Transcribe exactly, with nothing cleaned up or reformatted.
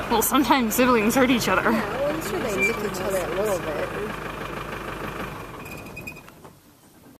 Well, sometimes siblings hurt each other. Yeah, well, I'm sure they nick each other a little bit.